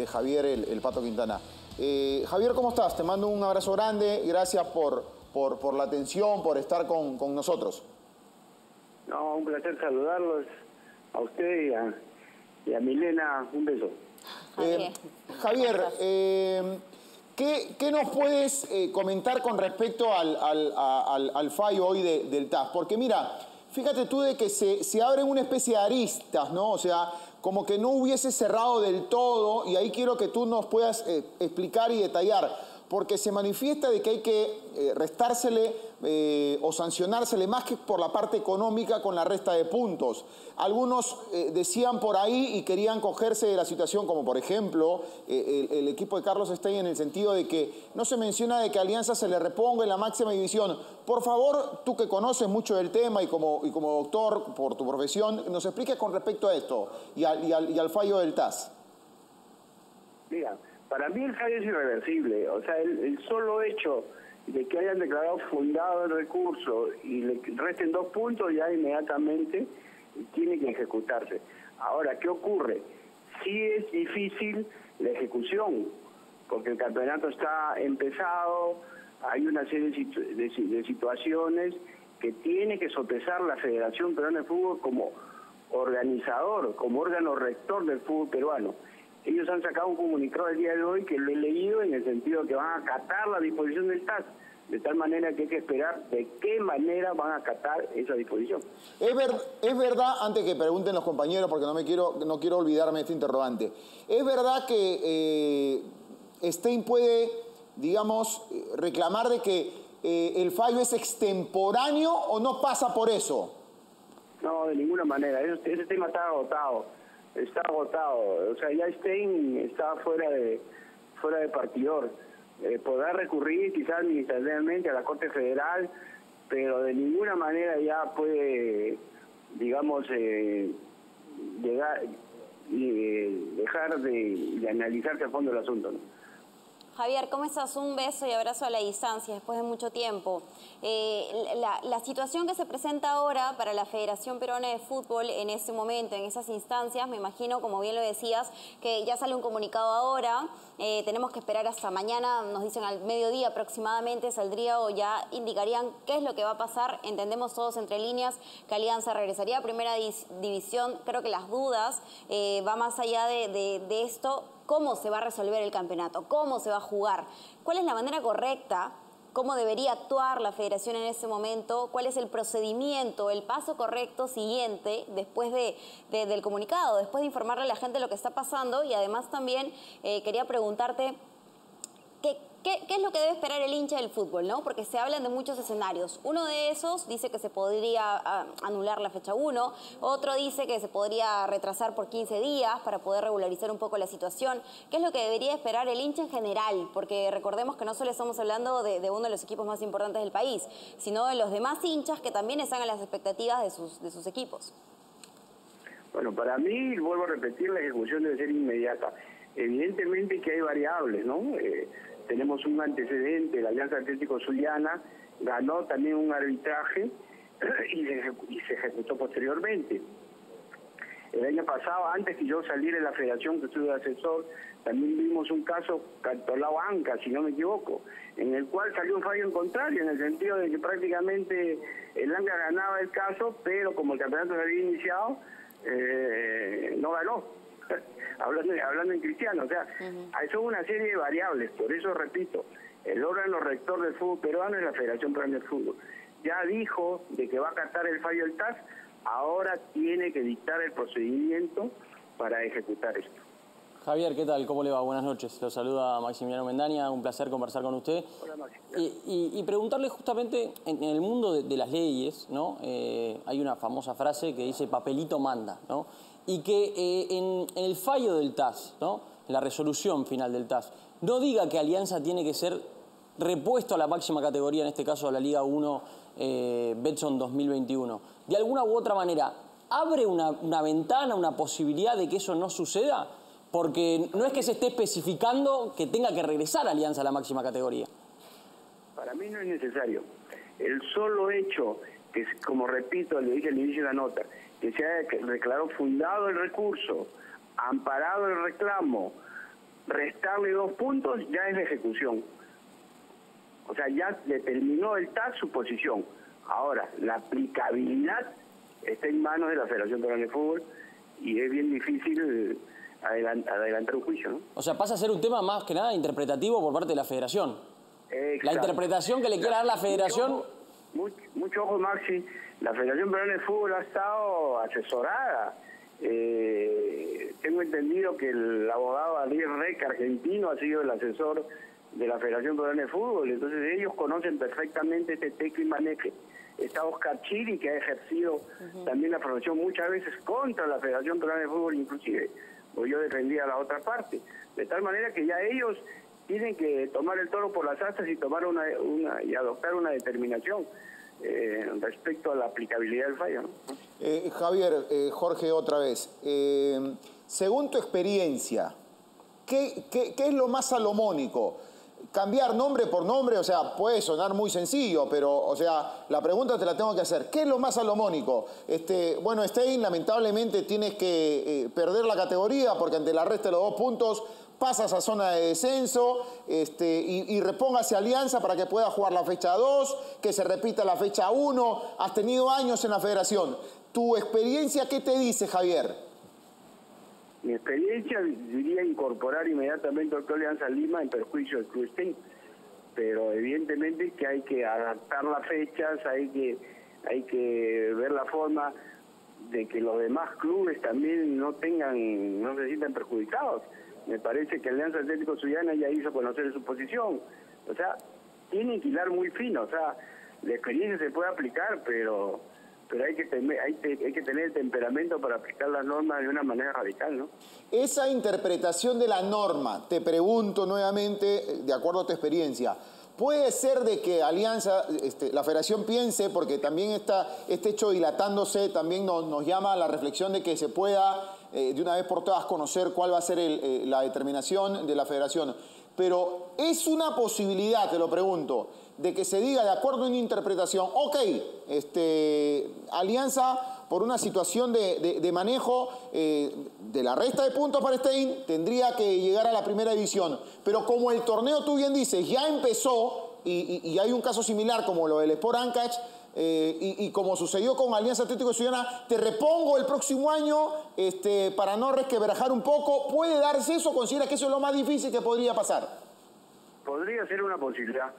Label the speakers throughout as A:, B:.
A: Javier el Pato Quintana. Javier, ¿cómo estás? Te mando un abrazo grande y gracias por la atención, por estar con nosotros.
B: No, un placer saludarlos a usted y a Milena. Un beso.
A: Javier, ¿qué nos puedes comentar con respecto al fallo hoy del TAS? Porque mira, fíjate tú de que se abren una especie de aristas, ¿no? O sea, como que no hubiese cerrado del todo, y ahí quiero que tú nos puedas explicar y detallar, porque se manifiesta de que hay que restársele o sancionársele más que por la parte económica con la resta de puntos. Algunos decían por ahí y querían cogerse de la situación, como por ejemplo el equipo de Carlos Stein, en el sentido de que no se menciona de que Alianza se le reponga en la máxima división. Por favor, tú que conoces mucho del tema y como doctor por tu profesión, nos expliques con respecto a esto y al fallo del TAS.
B: Mira, para mí el fallo es irreversible. O sea, el solo hecho de que hayan declarado fundado el recurso y le resten 2 puntos, ya inmediatamente tiene que ejecutarse. Ahora, ¿qué ocurre? Sí es difícil la ejecución, porque el campeonato está empezado, hay una serie de situaciones que tiene que sopesar la Federación Peruana de Fútbol como organizador, como órgano rector del fútbol peruano. Ellos han sacado un comunicado el día de hoy que lo he leído en el sentido de que van a acatar la disposición del TAS, de tal manera que hay que esperar de qué manera van a acatar esa disposición.
A: Es verdad, antes que pregunten los compañeros, porque no quiero olvidarme de este interrogante, ¿es verdad que Stein puede, digamos, reclamar de que el fallo es extemporáneo o no pasa por eso?
B: No, de ninguna manera. Ese tema está agotado. Está agotado. O sea, ya Stein está fuera de partidor. Podrá recurrir quizás administrativamente a la Corte Federal, pero de ninguna manera ya puede, digamos, llegar y dejar de analizarse a fondo el asunto, ¿no?
C: Javier, ¿cómo estás? Un beso y abrazo a la distancia después de mucho tiempo. La situación que se presenta ahora para la Federación Peruana de Fútbol en ese momento, en esas instancias, me imagino, como bien lo decías, que ya sale un comunicado ahora, tenemos que esperar hasta mañana, nos dicen al mediodía aproximadamente saldría o ya indicarían qué es lo que va a pasar. Entendemos todos entre líneas que Alianza regresaría a Primera División. Creo que las dudas va más allá de esto. ¿Cómo se va a resolver el campeonato? ¿Cómo se va a jugar? ¿Cuál es la manera correcta? ¿Cómo debería actuar la federación en ese momento? ¿Cuál es el procedimiento, el paso correcto siguiente después del comunicado, después de informarle a la gente lo que está pasando? Y además también quería preguntarte, ¿qué es lo que debe esperar el hincha del fútbol, ¿no? Porque se hablan de muchos escenarios. Uno de esos dice que se podría anular la fecha 1, otro dice que se podría retrasar por 15 días para poder regularizar un poco la situación. ¿Qué es lo que debería esperar el hincha en general? Porque recordemos que no solo estamos hablando de uno de los equipos más importantes del país, sino de los demás hinchas que también están a las expectativas de sus equipos.
B: Bueno, para mí, vuelvo a repetir, la ejecución debe ser inmediata. Evidentemente que hay variables, ¿no? Tenemos un antecedente, la Alianza Atlético Zuliana ganó también un arbitraje y se ejecutó posteriormente. El año pasado, antes que yo saliera de la federación, que estuve de asesor, también vimos un caso Cantolao Anca, si no me equivoco, en el cual salió un fallo en contrario, en el sentido de que prácticamente el Anca ganaba el caso, pero como el campeonato se había iniciado, no ganó. Hablando en cristiano, o sea, son una serie de variables. Por eso repito, el órgano rector del fútbol peruano es la Federación Peruana de Fútbol. Ya dijo de que va a acatar el fallo del TAS, ahora tiene que dictar el procedimiento para ejecutar esto.
D: Javier, ¿qué tal? ¿Cómo le va? Buenas noches. Lo saluda Maximiliano Mendaña, un placer conversar con usted.
B: Hola, Maxi.
D: Y preguntarle justamente, en el mundo de las leyes, ¿no? Hay una famosa frase que dice papelito manda, ¿no? Y que en el fallo del TAS, ¿no? La resolución final del TAS, no diga que Alianza tiene que ser repuesto a la máxima categoría, en este caso a la Liga 1 Betson 2021. De alguna u otra manera, ¿abre una ventana, una posibilidad de que eso no suceda? Porque no es que se esté especificando que tenga que regresar Alianza a la máxima categoría.
B: Para mí no es necesario. El solo hecho, que como repito, le dije al inicio de la nota, que se haya declarado fundado el recurso, amparado el reclamo, restarle 2 puntos ya es de ejecución. O sea, ya determinó el TAS su posición. Ahora, la aplicabilidad está en manos de la Federación Peruana de Fútbol y es bien difícil adelantar un juicio, ¿no?
D: O sea, pasa a ser un tema más que nada interpretativo por parte de la Federación.
B: Exacto.
D: La interpretación que le quiera dar la Federación...
B: Mucho ojo, Maxi. La Federación Peruana de Fútbol ha estado asesorada. Tengo entendido que el abogado Ariel Reca, argentino, ha sido el asesor de la Federación Peruana de Fútbol. Entonces ellos conocen perfectamente este teque y maneje. Está Oscar Chiri, que ha ejercido también la profesión muchas veces contra la Federación Peruana de Fútbol, inclusive, o yo defendía la otra parte. De tal manera que ya ellos tienen que tomar el toro por las astas y tomar y adoptar una determinación respecto a la aplicabilidad del fallo, ¿no?
A: Javier, Jorge, otra vez. Según tu experiencia, ¿qué es lo más salomónico? Cambiar nombre por nombre, o sea, puede sonar muy sencillo, pero, o sea, la pregunta te la tengo que hacer. ¿Qué es lo más salomónico? Bueno, Stein, lamentablemente tienes que perder la categoría porque ante la resta de los 2 puntos pasas a zona de descenso y repóngase Alianza para que pueda jugar la fecha 2, que se repita la fecha 1. Has tenido años en la federación. ¿Tu experiencia qué te dice, Javier?
B: Mi experiencia diría incorporar inmediatamente al Club Alianza Lima en perjuicio del Club Stein, pero evidentemente que hay que adaptar las fechas, hay que ver la forma de que los demás clubes también no se sientan perjudicados. Me parece que Alianza Atlético Zuliana ya hizo conocer su posición. O sea, tienen que hilar muy fino. O sea, la experiencia se puede aplicar, pero hay que tener el temperamento para aplicar las normas de una manera radical, ¿no?
A: Esa interpretación de la norma, te pregunto nuevamente, de acuerdo a tu experiencia, puede ser de que Alianza, la Federación piense, porque también este hecho dilatándose también nos llama a la reflexión de que se pueda de una vez por todas conocer cuál va a ser la determinación de la Federación. Pero es una posibilidad, te lo pregunto, de que se diga de acuerdo a una interpretación, ok, Alianza por una situación de manejo de la resta de puntos para Stein tendría que llegar a la primera división. Pero como el torneo, tú bien dices, ya empezó y hay un caso similar como lo del Sport Ancash, y como sucedió con Alianza Atlético Zuliana, te repongo el próximo año para no resquebrajar un poco. ¿Puede darse eso? ¿Considera que eso es lo más difícil que podría pasar?
B: Podría ser una posibilidad,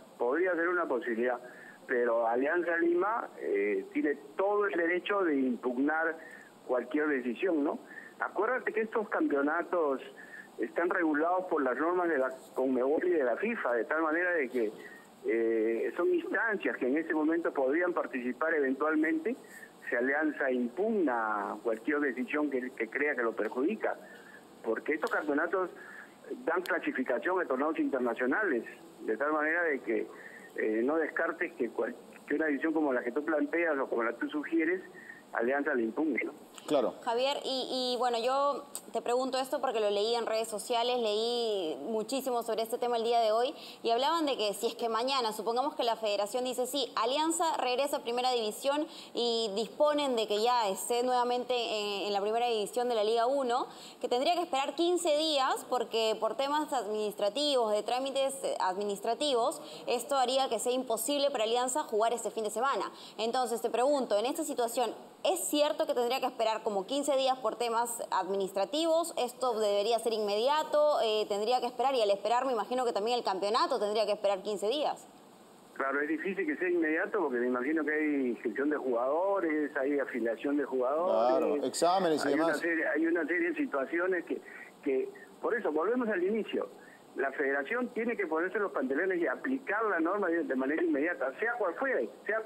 B: pero Alianza Lima tiene todo el derecho de impugnar cualquier decisión, ¿no? Acuérdate que estos campeonatos están regulados por las normas de la Conmebol y de la FIFA, de tal manera de que son instancias que en ese momento podrían participar eventualmente si Alianza impugna cualquier decisión que crea que lo perjudica, porque estos campeonatos dan clasificación a torneos internacionales, de tal manera de que no descartes que una decisión como la que tú planteas o como la que tú sugieres, Alianza le impugne, ¿no?
A: Claro.
C: Javier, y bueno, yo te pregunto esto porque lo leí en redes sociales, leí muchísimo sobre este tema el día de hoy, y hablaban de que si es que mañana, supongamos que la federación dice sí, Alianza regresa a primera división y disponen de que ya esté nuevamente en la primera división de la Liga 1, que tendría que esperar 15 días porque por temas administrativos, de trámites administrativos, esto haría que sea imposible para Alianza jugar este fin de semana. Entonces te pregunto, en esta situación, ¿es cierto que tendría que esperar como 15 días por temas administrativos? ¿Esto debería ser inmediato? ¿Tendría que esperar? Y al esperar me imagino que también el campeonato tendría que esperar 15 días.
B: Claro, es difícil que sea inmediato porque me imagino que hay inscripción de jugadores, hay afiliación de jugadores.
A: Claro, exámenes y demás.
B: Hay una serie de situaciones que por eso, volvemos al inicio. La federación tiene que ponerse los pantalones y aplicar la norma de manera inmediata, sea cual fuere.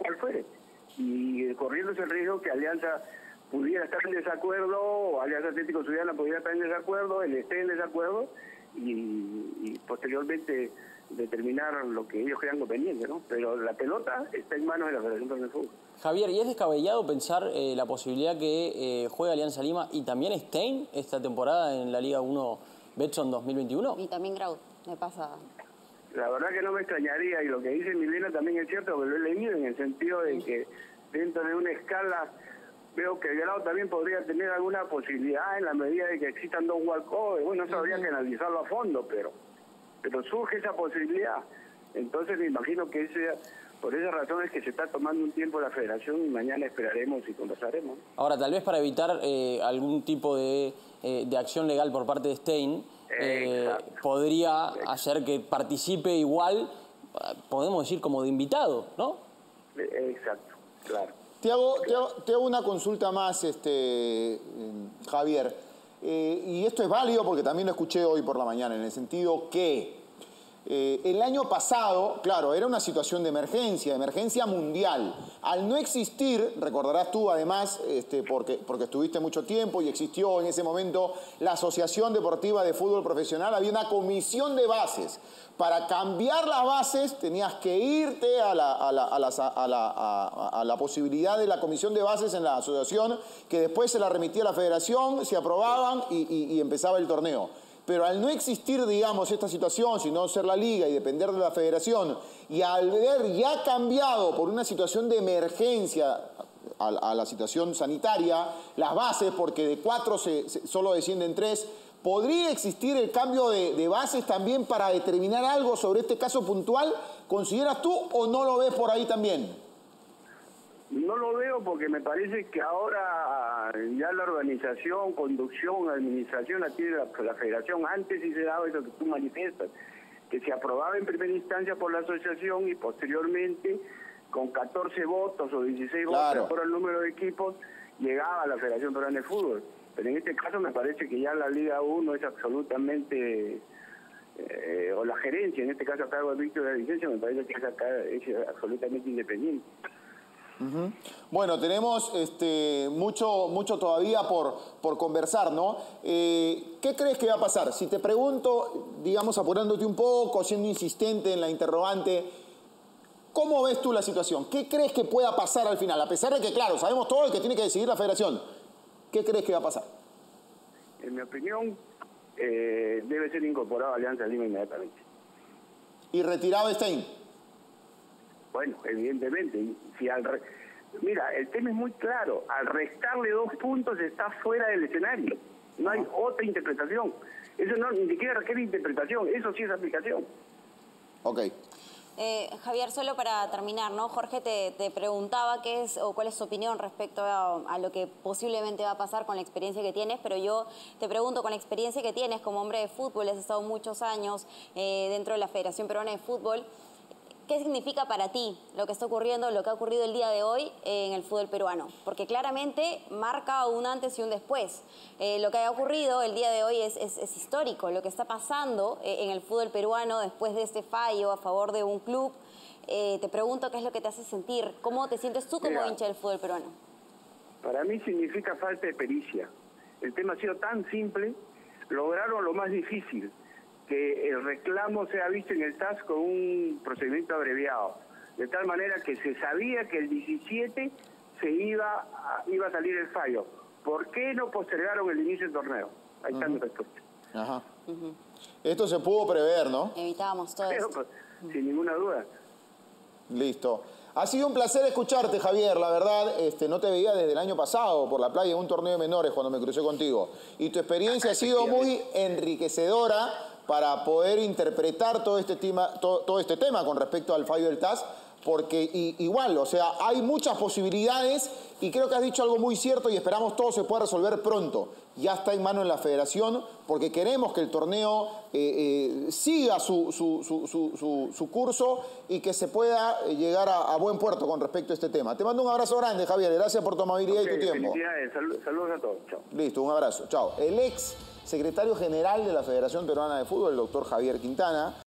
B: Y corriéndose el riesgo que Alianza pudiera estar en desacuerdo, o Alianza Atlético Zuliana pudiera estar en desacuerdo, él esté en desacuerdo, y posteriormente determinar lo que ellos crean conveniente, ¿no? Pero la pelota está en manos de la Federación de Fútbol.
D: Javier, ¿y es descabellado pensar la posibilidad que juegue Alianza Lima y también Stein esta temporada en la Liga 1 Betson 2021?
C: Y también Grau, me pasa...
B: La verdad que no me extrañaría, y lo que dice Milena también es cierto, porque lo he leído en el sentido de que dentro de una escala veo que Belgrano también podría tener alguna posibilidad en la medida de que existan 2 walkovers. Bueno, eso habría que analizarlo a fondo, pero surge esa posibilidad. Entonces me imagino que por esa razón es que se está tomando un tiempo la federación y mañana esperaremos y conversaremos.
D: Ahora, tal vez para evitar algún tipo de acción legal por parte de Stein, podría hacer que participe igual, podemos decir, como de invitado, ¿no?
B: Exacto, claro.
A: Te hago una consulta más, Javier. Y esto es válido porque también lo escuché hoy por la mañana, en el sentido que el año pasado, claro, era una situación de emergencia mundial. Al no existir, recordarás tú además, porque estuviste mucho tiempo y existió en ese momento la Asociación Deportiva de Fútbol Profesional, había una comisión de bases. Para cambiar las bases tenías que irte a la posibilidad de la comisión de bases en la asociación, que después se la remitía a la federación, se aprobaban y empezaba el torneo. Pero al no existir, digamos, esta situación, sino ser la liga y depender de la federación, y al ver ya cambiado por una situación de emergencia a la situación sanitaria, las bases, porque de 4 solo descienden 3, ¿podría existir el cambio de bases también para determinar algo sobre este caso puntual? ¿Consideras tú o no lo ves por ahí también?
B: No lo veo porque me parece que ahora ya la organización, conducción, administración la tiene la federación. Antes sí se daba eso que tú manifiestas, que se aprobaba en primera instancia por la asociación y posteriormente con 14 votos o 16 votos por el número de equipos llegaba a la Federación Peruana de Fútbol. Pero en este caso me parece que ya la Liga 1 es absolutamente, o la gerencia, en este caso a cargo de Víctor de la Licencia, me parece que es absolutamente independiente.
A: Bueno, tenemos mucho todavía por conversar, ¿no? ¿Qué crees que va a pasar? Si te pregunto, digamos, apurándote un poco, siendo insistente en la interrogante, ¿cómo ves tú la situación? ¿Qué crees que pueda pasar al final? A pesar de que, claro, sabemos todo el que tiene que decidir la federación. ¿Qué crees que va a pasar?
B: En mi opinión, debe ser incorporado a Alianza Lima inmediatamente.
A: ¿Y retirado Stein?
B: Bueno, evidentemente. Mira, el tema es muy claro. Al restarle 2 puntos está fuera del escenario. No hay otra interpretación. Eso no ni siquiera requiere interpretación. Eso sí es aplicación.
A: Ok.
C: Javier, solo para terminar, ¿no? Jorge te preguntaba qué es o cuál es su opinión respecto a lo que posiblemente va a pasar con la experiencia que tienes, pero yo te pregunto, con la experiencia que tienes como hombre de fútbol, has estado muchos años dentro de la Federación Peruana de Fútbol, ¿qué significa para ti lo que está ocurriendo, lo que ha ocurrido el día de hoy en el fútbol peruano? Porque claramente marca un antes y un después. Lo que ha ocurrido el día de hoy es histórico. Lo que está pasando en el fútbol peruano después de este fallo a favor de un club. Te pregunto qué es lo que te hace sentir. ¿Cómo te sientes tú como hincha del fútbol peruano?
B: Para mí significa falta de pericia. El tema ha sido tan simple, lograron lo más difícil, que el reclamo sea visto en el TAS con un procedimiento abreviado, de tal manera que se sabía que el 17 iba a salir el fallo. ¿Por qué no postergaron el inicio del torneo? Ahí está mi respuesta.
A: Ajá. Esto se pudo prever, ¿no?
C: Evitábamos todo esto.
B: Pues, sin ninguna duda.
A: Listo. Ha sido un placer escucharte, Javier. La verdad, no te veía desde el año pasado por la playa en un torneo de menores cuando me crucé contigo. Y tu experiencia ha sido muy enriquecedora para poder interpretar todo este tema con respecto al fallo del TAS, porque igual, o sea, hay muchas posibilidades y creo que has dicho algo muy cierto y esperamos todo se pueda resolver pronto. Ya está en mano en la federación porque queremos que el torneo siga su curso y que se pueda llegar a buen puerto con respecto a este tema. Te mando un abrazo grande, Javier. Gracias por tu amabilidad y tu tiempo.
B: Saludos a todos. Chao.
A: Listo, un abrazo. Chao. El ex secretario general de la Federación Peruana de Fútbol, el doctor Javier Quintana.